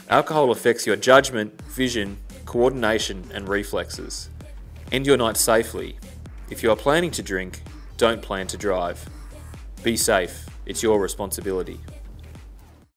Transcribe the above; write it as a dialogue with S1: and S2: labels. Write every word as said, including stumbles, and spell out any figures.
S1: Alcohol affects your judgment, vision, coordination, and reflexes. End your night safely. If you are planning to drink, don't plan to drive. Be safe. It's your responsibility.